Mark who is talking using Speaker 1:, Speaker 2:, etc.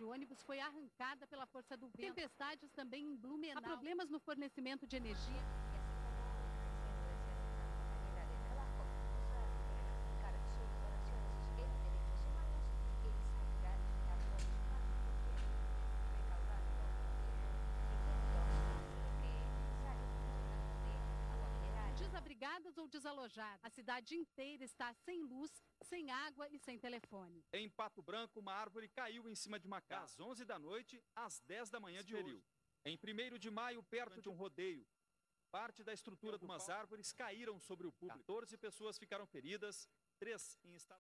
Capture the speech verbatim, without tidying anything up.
Speaker 1: de ônibus foi arrancada pela força do vento. Tempestades também em Blumenau. Há problemas no fornecimento de energia. Desabrigadas ou desalojadas. A cidade inteira está sem luz, sem água e sem telefone.
Speaker 2: Em Pato Branco, uma árvore caiu em cima de uma casa. Às onze da noite, às dez da manhã de hoje. Em primeiro de maio, perto de um rodeio, parte da estrutura de umas árvores caíram sobre o público. quatorze pessoas ficaram feridas, três em estado...